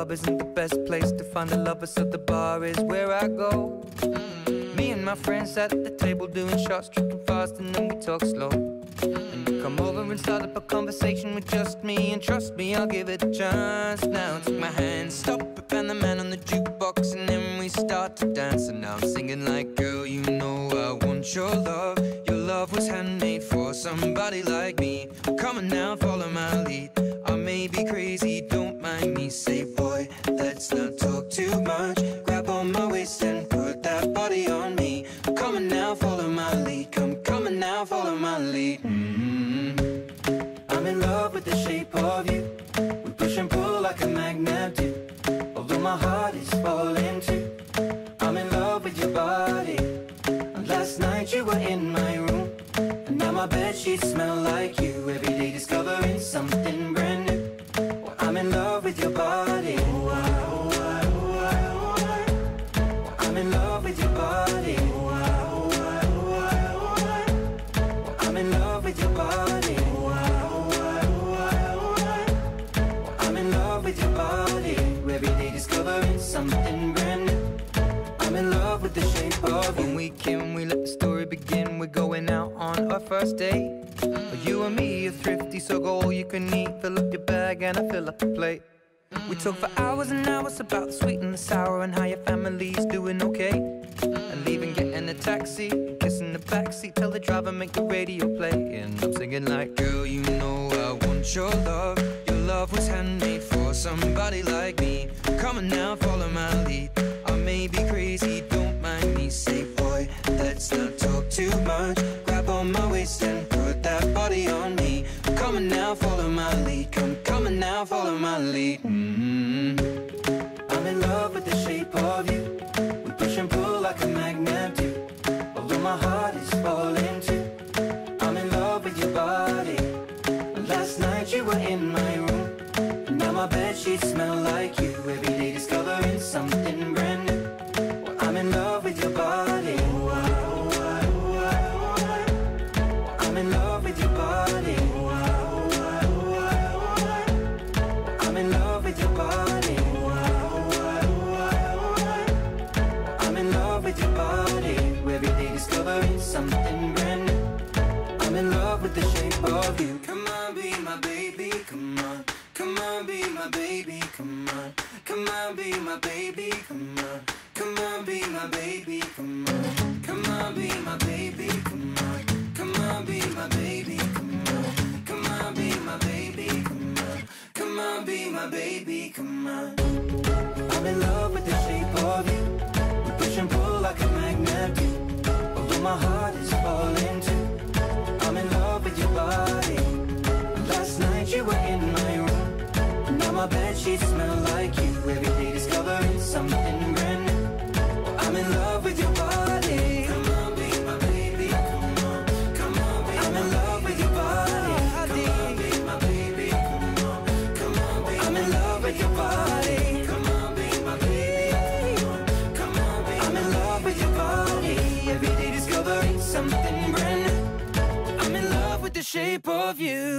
club isn't the best place to find a lover, so the bar is where I go. Me and my friends sat at the table doing shots, tripping fast, and then we talk slow. And you come over and start up a conversation with just me, and trust me, I'll give it a chance. Now take my hand, stop it, and the man on the jukebox, and then we start to dance. And now I'm singing like, girl, you know I want your love. Your love was handmade for somebody like me. Come on now, follow my lead. I may be crazy, don't mind me. Say, boy, let's not talk too much. Grab on my waist and put that body on me. Come on now, follow my lead. Come on now, follow my lead. I'm in love with the shape of you. We push and pull like a magnet do. Although my heart is falling too. I'm in love with your body. And last night you were in my room, and now my bedsheets smell like you. Every day discovering something brand new. Well, I'm in love with your body. I'm in love with your body. I'm in love with your body. I'm in love with your body. Every day discovering something brand new. I'm in love with the shape of you. When we came, we let the story begin. We're going out on our first date. You and me are thrifty, so go all you can eat. Fill up your bag and I fill up the plate. We talk for hours and hours about the sweet and the sour, and how your family's doing okay. And leaving, getting a taxi, kissing the backseat, tell the driver make the radio play. And I'm singing like, girl, you know I want your love. Your love was handmade for somebody like me. Come on now, follow my lead. I may be crazy, don't mind me. Say, boy, let's not talk too much. Grab on my waist and put that body on me. Come on now, follow my lead. Come on now, follow my lead. I'm in love with the shape of you. We push and pull like a magnet do. Although my heart is falling too. I'm in love with your body. Last night you were in my room, and now my bedsheets smell like you. Every day discovering something brand new. Well, I'm in love with your body. I'm in love with your body. I'm in love with your body. I'm in love with your body. Every day discovering something brand new. I'm in love with the shape of you. Come on, be my baby, come on. Come on, be my baby, come on. Come on, be my baby, come on. Come on, be my baby, come on. Come on, be my baby, come on. Come on, be my baby, come on. Come on, be my baby, come on. Come on, be my baby, come on. I'm in love with the shape of you. We push and pull like a magnet do. Although my heart is falling too. I'm in love with your body. Last night you were in my room, and now my bedsheets smell like you. Every day discovering something brand new. Well, I'm in love with your body. Come on, be my baby, come on. Come on, be I'm in love with your body. Come on, be my baby, come on. Come on, be I'm in love with your body. Come on, be my baby, come on. Come on, be I'm in love with your body. Every day discovering something brand new. I'm in love with the shape of you.